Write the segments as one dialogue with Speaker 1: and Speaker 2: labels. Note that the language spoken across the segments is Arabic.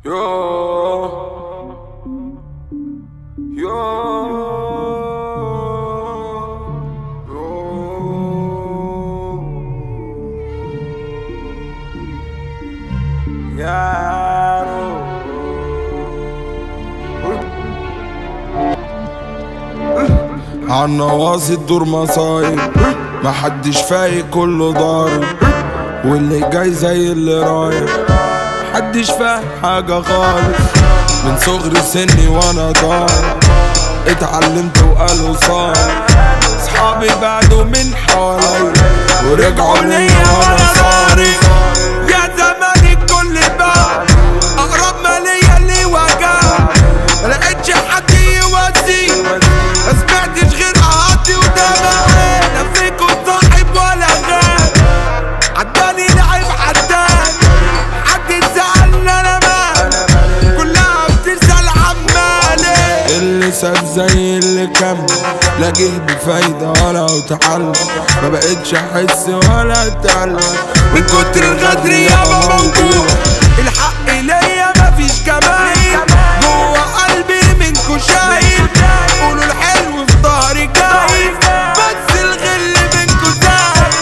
Speaker 1: Yo, yo, عالنواصي الدور مصايب، محدش فايق كله ضارب، واللي جاي زي اللي رايح، محدش فاهم حاجة خالص. من صغر سني وانا ضايع، اتعلمت وقالوا صار، صحابي بعدوا من حواليا ورجعوا ليا وانا صارف. يا زمان الكل باع، اقرب ما ليا اللي وجع، ملقتش حد يواسي، مسمعتش غير قهاتي ودمعي، لا فيكوا صاحب ولا غاب، عداني لعب عدان، حد زعلني انا مال، كلها بترسل عمالي. اللي ساب زي اللي كمل، لا جه بفايدة ولا اتعلم، ما بقتش احس ولا اتعلم، من كتر الغدر يابا موجوع، الحق ليا مفيش جمايل، جوا قلبي منكوا شايل، قولوا الحلو في ظهري جاي، بس الغل منكوا زايد.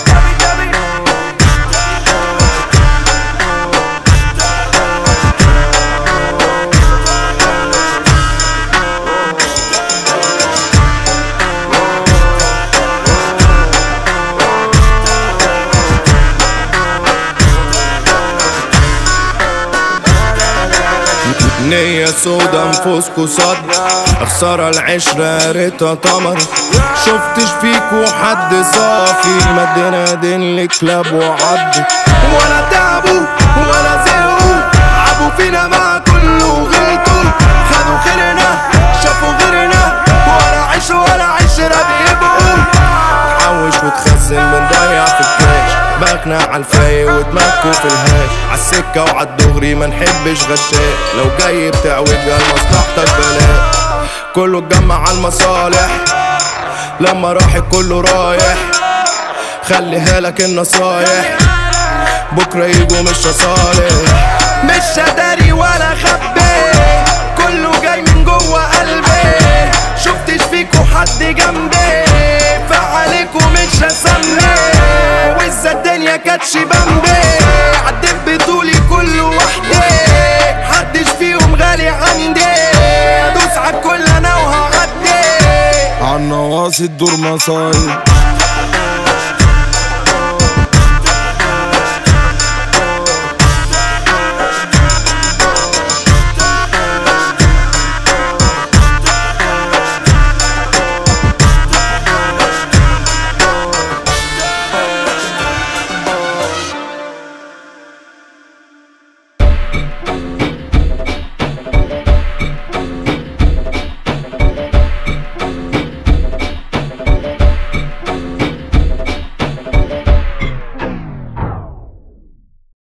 Speaker 2: نية سودا نفوسكوا صد، خسارة العشرة ريتها تمر، شفتش فيكوا حد صافي، مدينا دين لكلاب وعض، ولا تعبوا ولا زهقوا، عبوا فينا مع كله غلطوا، خدوا خيرنا شافوا غيرنا، ولا عيش ولا عشرة بيبقوا، تحوش وتخزن بنضيع في الكاش، باكنا عالفايق ودماغكوا في الهاش، عالسكة وعالدغري منحبش غشاش، لو جاي بتعوج لمصلحتك بلاش، كله اتجمع عالمصالح، لما راحت كله رايح، خليها لك النصايح، بكرة يجوا مش صالح، مش هداري ولا خبي، كله جاي من جوه قلبي، شفتش فيكوا حد جنبي، فعليكوا مش هسمي، وإذا الدنيا كانتش بمبي، عديت بطولي كل وحدي، محدش فيهم غالي عندي، ادوس عالكل انا وهعدي.
Speaker 1: عالنواصي الدور مصايب،